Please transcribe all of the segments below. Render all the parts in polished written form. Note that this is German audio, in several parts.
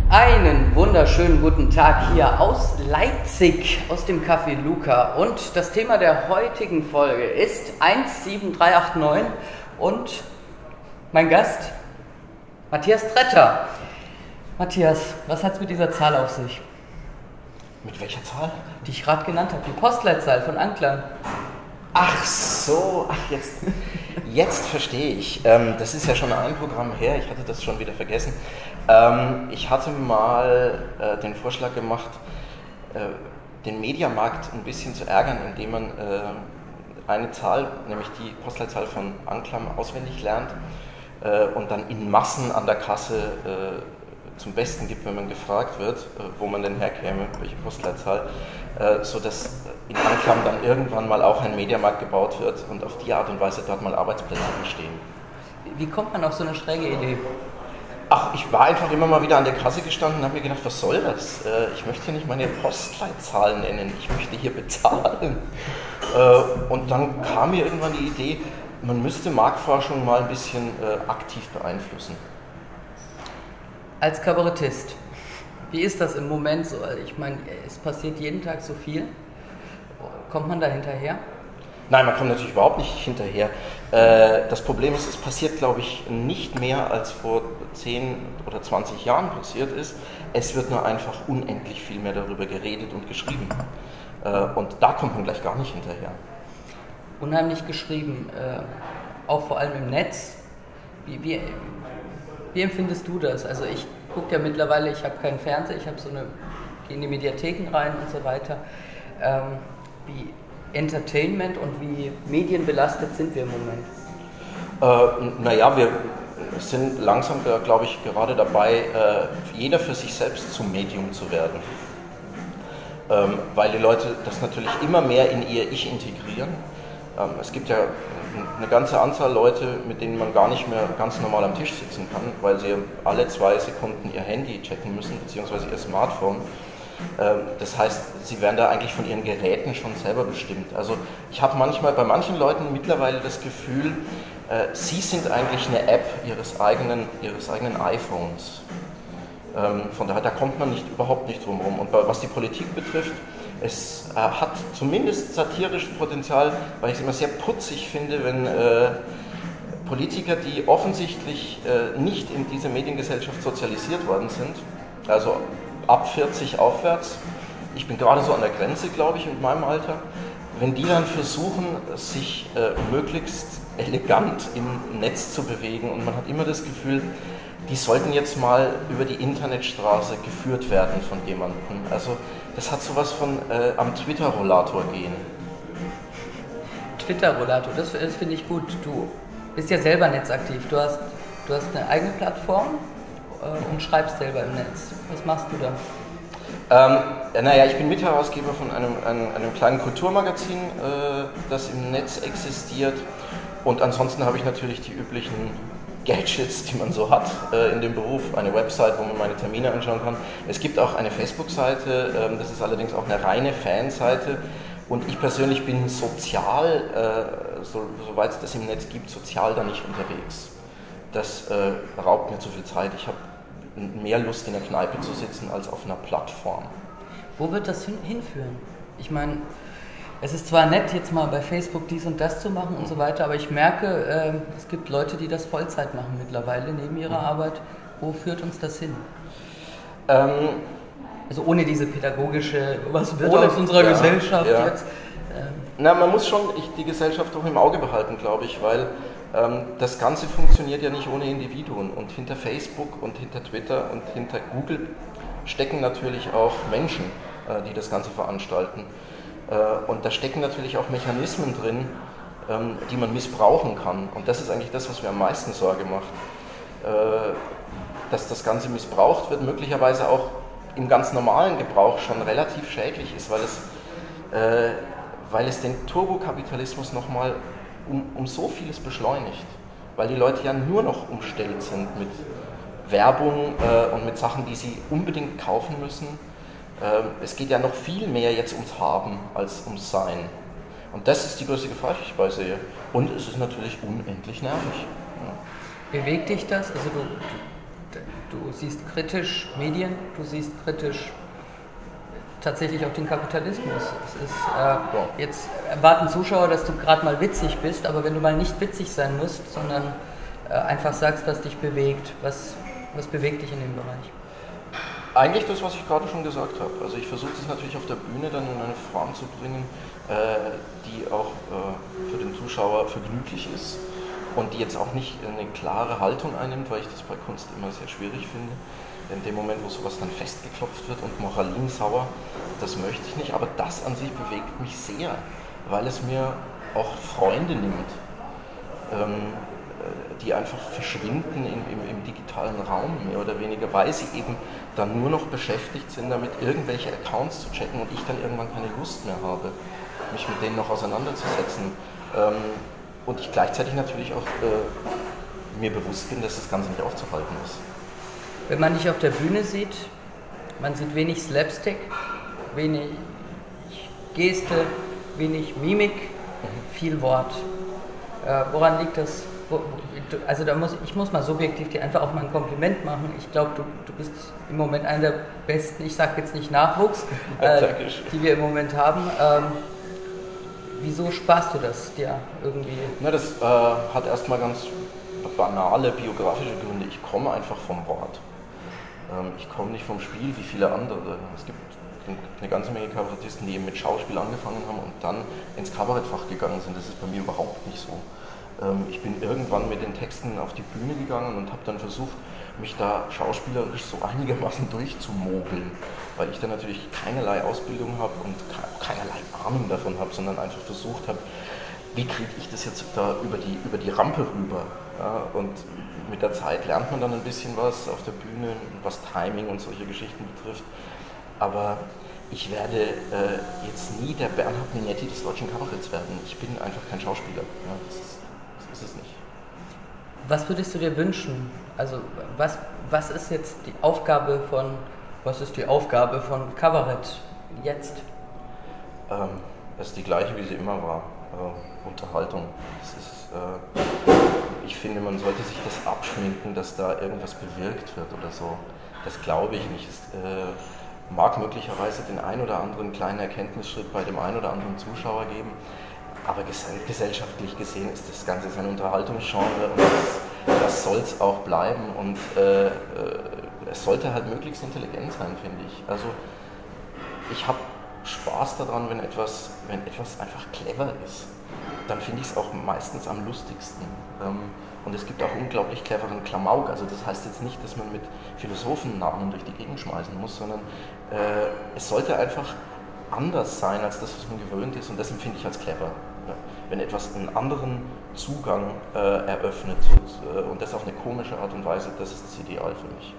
Einen wunderschönen guten Tag hier aus Leipzig, aus dem Café Luca. Und das Thema der heutigen Folge ist 17389 und mein Gast Matthias Tretter. Matthias, was hat es mit dieser Zahl auf sich? Mit welcher Zahl? Die ich gerade genannt habe, die Postleitzahl von Anklam. Ach so, jetzt verstehe ich. Das ist ja schon ein Programm her, ich hatte das schon wieder vergessen. Ich hatte mal den Vorschlag gemacht, den Mediamarkt ein bisschen zu ärgern, indem man eine Zahl, nämlich die Postleitzahl von Anklam, auswendig lernt und dann in Massen an der Kasse zum Besten gibt, wenn man gefragt wird, wo man denn herkäme, welche Postleitzahl, sodass in Anklam dann irgendwann mal auch ein Mediamarkt gebaut wird und auf die Art und Weise dort mal Arbeitsplätze entstehen. Wie kommt man auf so eine schräge Idee? Ach, ich war einfach immer mal wieder an der Kasse gestanden und habe mir gedacht, was soll das? Ich möchte hier nicht meine Postleitzahl nennen, ich möchte hier bezahlen. Und dann kam mir irgendwann die Idee, man müsste Marktforschung mal ein bisschen aktiv beeinflussen. Als Kabarettist, wie ist das im Moment so? Ich meine, es passiert jeden Tag so viel. Kommt man da hinterher? Nein, man kommt natürlich überhaupt nicht hinterher. Das Problem ist, es passiert, glaube ich, nicht mehr, als vor 10 oder 20 Jahren passiert ist. Es wird nur einfach unendlich viel mehr darüber geredet und geschrieben. Und da kommt man gleich gar nicht hinterher. Unheimlich geschrieben, auch vor allem im Netz. Wie empfindest du das? Also ich gucke ja mittlerweile, ich habe keinen Fernseher, ich habe gehe in die Mediatheken rein und so weiter. Wie Entertainment und wie medienbelastet sind wir im Moment? Naja, wir sind langsam, glaube ich, gerade dabei, jeder für sich selbst zum Medium zu werden. Weil die Leute das natürlich immer mehr in ihr Ich integrieren. Es gibt ja eine ganze Anzahl Leute, mit denen man gar nicht mehr ganz normal am Tisch sitzen kann, weil sie alle 2 Sekunden ihr Handy checken müssen, beziehungsweise ihr Smartphone. Das heißt, sie werden da eigentlich von ihren Geräten schon selber bestimmt. Also ich habe manchmal bei manchen Leuten mittlerweile das Gefühl, sie sind eigentlich eine App ihres eigenen iPhones. Von daher, da kommt man überhaupt nicht drum herum. Und was die Politik betrifft, es hat zumindest satirisches Potenzial, weil ich es immer sehr putzig finde, wenn Politiker, die offensichtlich nicht in diese Mediengesellschaft sozialisiert worden sind, also ab 40 aufwärts, ich bin gerade so an der Grenze, glaube ich, mit meinem Alter, wenn die dann versuchen, sich möglichst elegant im Netz zu bewegen und man hat immer das Gefühl, die sollten jetzt mal über die Internetstraße geführt werden von jemandem. Also das hat sowas von am Twitter-Rollator gehen. Twitter-Rollator, das finde ich gut. Du bist ja selber netzaktiv. Du hast eine eigene Plattform und schreibst selber im Netz. Was machst du da? Naja, ich bin Mitherausgeber von einem kleinen Kulturmagazin, das im Netz existiert. Und ansonsten habe ich natürlich die üblichen Gadgets, die man so hat in dem Beruf, eine Website, wo man meine Termine anschauen kann. Es gibt auch eine Facebook-Seite, das ist allerdings auch eine reine Fanseite und ich persönlich bin sozial, soweit es das im Netz gibt, sozial da nicht unterwegs. Das raubt mir zu viel Zeit. Ich habe mehr Lust in der Kneipe zu sitzen als auf einer Plattform. Wo wird das hinführen? Ich meine, es ist zwar nett, jetzt mal bei Facebook dies und das zu machen und so weiter, aber ich merke, es gibt Leute, die das Vollzeit machen mittlerweile neben ihrer Arbeit. Wo führt uns das hin? Also ohne diese pädagogische, was wird aus unserer Gesellschaft jetzt? Na, man muss schon die Gesellschaft auch im Auge behalten, glaube ich, weil das Ganze funktioniert ja nicht ohne Individuen. Und hinter Facebook und hinter Twitter und hinter Google stecken natürlich auch Menschen, die das Ganze veranstalten. Und da stecken natürlich auch Mechanismen drin, die man missbrauchen kann. Und das ist eigentlich das, was mir am meisten Sorge macht. Dass das Ganze missbraucht wird, möglicherweise auch im ganz normalen Gebrauch schon relativ schädlich ist, weil es den Turbokapitalismus nochmal um so vieles beschleunigt. Weil die Leute ja nur noch umstellt sind mit Werbung und mit Sachen, die sie unbedingt kaufen müssen. Es geht ja noch viel mehr jetzt ums Haben als ums Sein. Und das ist die größte Gefahr, die ich dabei sehe. Und es ist natürlich unendlich nervig. Ja. Bewegt dich das? Also Du siehst kritisch Medien, du siehst kritisch tatsächlich auch den Kapitalismus. Es ist, jetzt erwarten Zuschauer, dass du gerade mal witzig bist, aber wenn du mal nicht witzig sein musst, sondern einfach sagst, was dich bewegt, was bewegt dich in dem Bereich? Eigentlich das, was ich gerade schon gesagt habe. Also ich versuche das natürlich auf der Bühne dann in eine Form zu bringen, die auch für den Zuschauer vergnüglich ist und die jetzt auch nicht eine klare Haltung einnimmt, weil ich das bei Kunst immer sehr schwierig finde. In dem Moment, wo sowas dann festgeklopft wird und moralinsauer, das möchte ich nicht, aber das an sich bewegt mich sehr, weil es mir auch Freunde nimmt, die einfach verschwinden im digitalen Raum, mehr oder weniger, weil sie eben dann nur noch beschäftigt sind, damit irgendwelche Accounts zu checken und ich dann irgendwann keine Lust mehr habe, mich mit denen noch auseinanderzusetzen. Und ich gleichzeitig natürlich auch mir bewusst bin, dass das Ganze nicht aufzuhalten ist. Wenn man dich auf der Bühne sieht, man sieht wenig Slapstick, wenig Geste, wenig Mimik, viel Wort. Woran liegt das? Also ich muss mal subjektiv dir einfach auch mal ein Kompliment machen. Ich glaube, du bist im Moment einer der besten, ich sage jetzt nicht Nachwuchs, die wir im Moment haben. Wieso sparst du das dir irgendwie? Na, das hat erstmal ganz banale biografische Gründe. Ich komme einfach vom Wort. Ich komme nicht vom Spiel wie viele andere. Es gibt eine ganze Menge Kabarettisten, die eben mit Schauspiel angefangen haben und dann ins Kabarettfach gegangen sind. Das ist bei mir überhaupt nicht so. Ich bin irgendwann mit den Texten auf die Bühne gegangen und habe dann versucht, mich da schauspielerisch so einigermaßen durchzumogeln, weil ich dann natürlich keinerlei Ausbildung habe und keinerlei Ahnung davon habe, sondern einfach versucht habe, wie kriege ich das jetzt da über die Rampe rüber. Ja, und mit der Zeit lernt man dann ein bisschen was auf der Bühne, was Timing und solche Geschichten betrifft. Aber ich werde jetzt nie der Bernhard Minetti des deutschen Kabaretts werden. Ich bin einfach kein Schauspieler. Ja, das ist es nicht. Was würdest du dir wünschen? Also was ist jetzt die Aufgabe von Kabarett jetzt? Das ist die gleiche, wie sie immer war. Unterhaltung. Ich finde, man sollte sich das abschminken, dass da irgendwas bewirkt wird oder so. Das glaube ich nicht. Es mag möglicherweise den ein oder anderen kleinen Erkenntnisschritt bei dem ein oder anderen Zuschauer geben, aber gesellschaftlich gesehen ist das Ganze ein Unterhaltungsgenre und das soll es auch bleiben und es sollte halt möglichst intelligent sein, finde ich. Also ich habe Spaß daran, wenn etwas einfach clever ist. Dann finde ich es auch meistens am lustigsten. Und es gibt auch unglaublich cleveren Klamauk. Also das heißt jetzt nicht, dass man mit Philosophennamen durch die Gegend schmeißen muss, sondern es sollte einfach anders sein als das, was man gewöhnt ist. Und das empfinde ich als clever. Ja. Wenn etwas einen anderen Zugang eröffnet und das auf eine komische Art und Weise, das ist das Ideal für mich.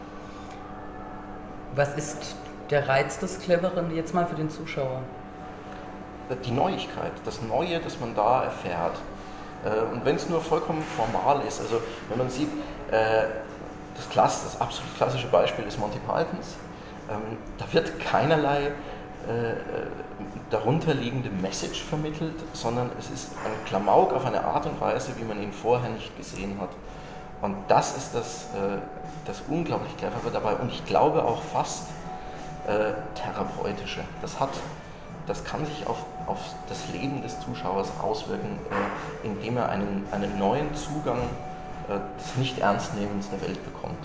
Was ist der Reiz des Cleveren jetzt mal für den Zuschauer? Die Neuigkeit, das Neue, das man da erfährt. Und wenn es nur vollkommen formal ist, also wenn man sieht, das absolut klassische Beispiel ist Monty Pythons, da wird keinerlei darunterliegende Message vermittelt, sondern es ist ein Klamauk auf eine Art und Weise, wie man ihn vorher nicht gesehen hat. Und das ist das unglaublich Clevere dabei und ich glaube auch fast Therapeutische. Das kann sich auf das Leben des Zuschauers auswirken, indem er einen neuen Zugang des Nicht-Ernstnehmens der Welt bekommt.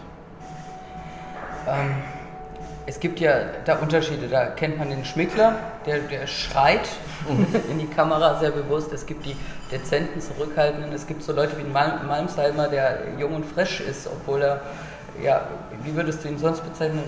Es gibt ja da Unterschiede, da kennt man den Schmickler, der schreit in die Kamera sehr bewusst, es gibt die dezenten, zurückhaltenden, es gibt so Leute wie Malmsheimer, der jung und fresh ist, obwohl er, ja, wie würdest du ihn sonst bezeichnen?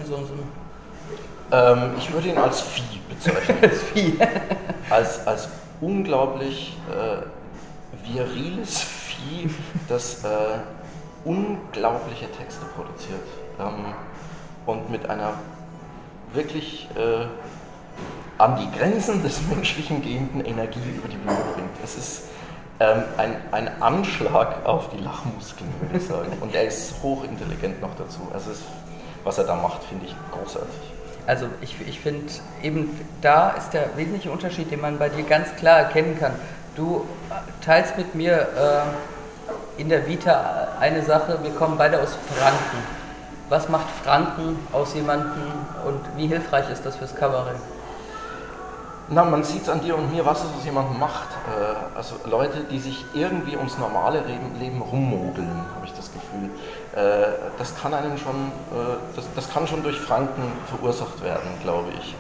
Ich würde ihn als Vieh bezeichnen. Als Vieh. als unglaublich viriles Vieh, das unglaubliche Texte produziert und mit einer wirklich an die Grenzen des Menschlichen gehenden Energie über die Bühne bringt. Es ist ein Anschlag auf die Lachmuskeln, würde ich sagen. Und er ist hochintelligent noch dazu. Also was er da macht, finde ich großartig. Also ich finde, eben da ist der wesentliche Unterschied, den man bei dir ganz klar erkennen kann. Du teilst mit mir in der Vita eine Sache, wir kommen beide aus Franken. Was macht Franken aus jemandem und wie hilfreich ist das fürs Kabarett? Na, man sieht es an dir und mir, was es aus jemandem macht. Also Leute, die sich irgendwie ums normale Leben rummogeln, habe ich das Gefühl. Das kann einem schon, das kann schon durch Franken verursacht werden, glaube ich.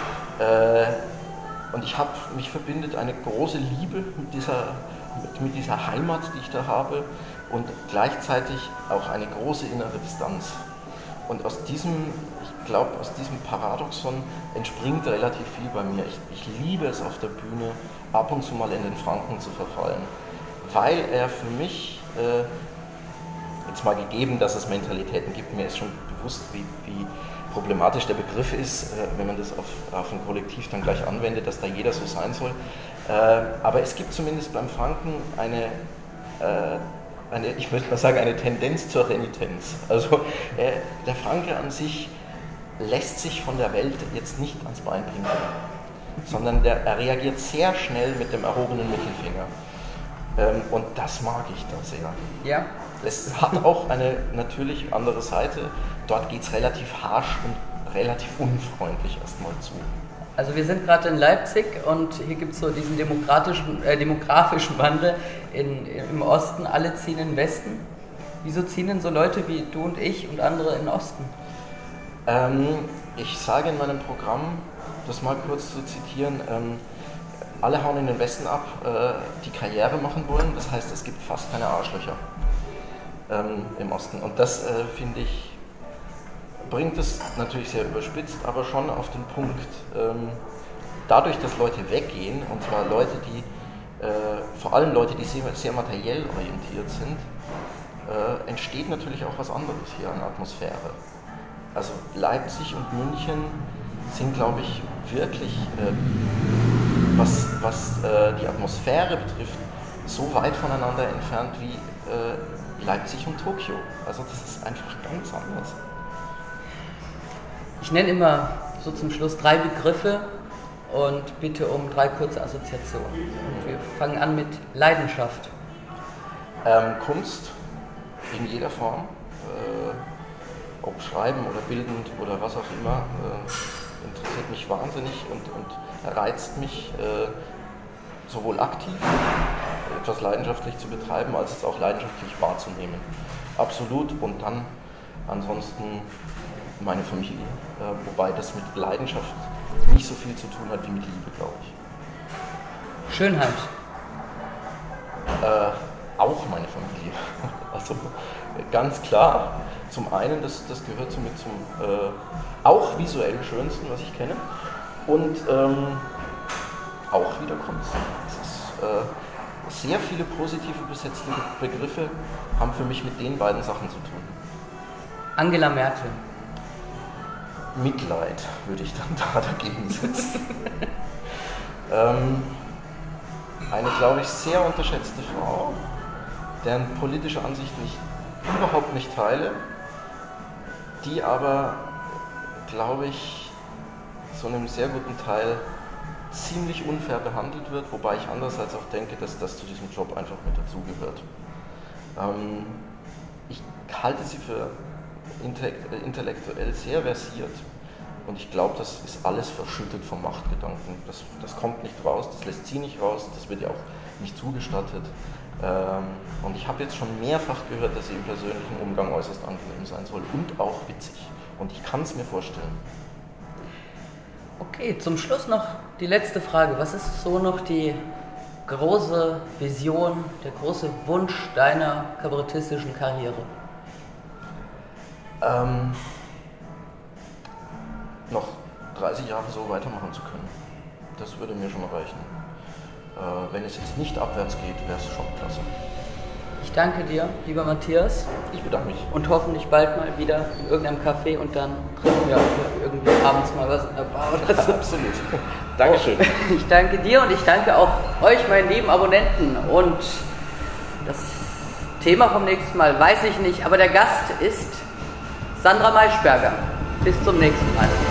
Und mich verbindet eine große Liebe mit dieser Heimat, die ich da habe, und gleichzeitig auch eine große innere Distanz. Und aus diesem Paradoxon entspringt relativ viel bei mir. Ich liebe es auf der Bühne, ab und zu mal in den Franken zu verfallen, weil er für mich, jetzt mal gegeben, dass es Mentalitäten gibt, mir ist schon bewusst, wie problematisch der Begriff ist, wenn man das auf ein Kollektiv dann gleich anwendet, dass da jeder so sein soll. Aber es gibt zumindest beim Franken eine, ich möchte mal sagen, eine Tendenz zur Renitenz. Also der Franke an sich lässt sich von der Welt jetzt nicht ans Bein pinkeln, sondern er reagiert sehr schnell mit dem erhobenen Mittelfinger. Und das mag ich da sehr. Ja. Es hat auch eine natürlich andere Seite. Dort geht es relativ harsch und relativ unfreundlich erstmal zu. Also wir sind gerade in Leipzig und hier gibt es so diesen demografischen Wandel im Osten. Alle ziehen in den Westen. Wieso ziehen denn so Leute wie du und ich und andere in den Osten? Ich sage in meinem Programm, das mal kurz zu zitieren, alle hauen in den Westen ab, die Karriere machen wollen. Das heißt, es gibt fast keine Arschlöcher im Osten. Und das, finde ich, bringt es natürlich sehr überspitzt, aber schon auf den Punkt. Dadurch, dass Leute weggehen, und zwar Leute, die, vor allem Leute, die sehr materiell orientiert sind, entsteht natürlich auch was anderes hier an Atmosphäre. Also Leipzig und München sind, glaube ich, wirklich, was die Atmosphäre betrifft, so weit voneinander entfernt wie Leipzig und Tokio. Also das ist einfach ganz anders. Ich nenne immer so zum Schluss 3 Begriffe und bitte um 3 kurze Assoziationen. Und wir fangen an mit Leidenschaft. Kunst in jeder Form, ob schreiben oder bildend oder was auch immer, interessiert mich wahnsinnig und reizt mich, sowohl aktiv etwas leidenschaftlich zu betreiben, als es auch leidenschaftlich wahrzunehmen. Absolut. Und dann ansonsten meine Familie, wobei das mit Leidenschaft nicht so viel zu tun hat wie mit Liebe, glaube ich. Schönheit. Auch meine Familie. Also ganz klar, zum einen, das gehört somit zum auch visuell schönsten, was ich kenne, und auch wieder Kunst. Es ist, sehr viele positive besetzte Begriffe haben für mich mit den beiden Sachen zu tun. Angela Merkel. Mitleid würde ich dann da dagegen setzen. Eine, glaube ich, sehr unterschätzte Frau, deren politische Ansicht ich überhaupt nicht teile, die aber, glaube ich, zu einem sehr guten Teil ziemlich unfair behandelt wird, wobei ich andererseits auch denke, dass das zu diesem Job einfach mit dazugehört. Ich halte sie für intellektuell sehr versiert und ich glaube, das ist alles verschüttet vom Machtgedanken. Das kommt nicht raus, das lässt sie nicht raus, das wird ihr auch nicht zugestattet. Und ich habe jetzt schon mehrfach gehört, dass sie im persönlichen Umgang äußerst angenehm sein soll und auch witzig. Und ich kann es mir vorstellen. Okay, zum Schluss noch die letzte Frage. Was ist so noch die große Vision, der große Wunsch deiner kabarettistischen Karriere? Noch 30 Jahre so weitermachen zu können. Das würde mir schon reichen. Wenn es jetzt nicht abwärts geht, wäre es schon klasse. Ich danke dir, lieber Matthias. Ich bedanke mich. Und hoffentlich bald mal wieder in irgendeinem Café und dann trinken wir irgendwie abends mal was in der Bar oder so. Absolut. Dankeschön. Ich danke dir und ich danke auch euch, meinen lieben Abonnenten. Und das Thema vom nächsten Mal weiß ich nicht, aber der Gast ist Sandra Maischberger. Bis zum nächsten Mal.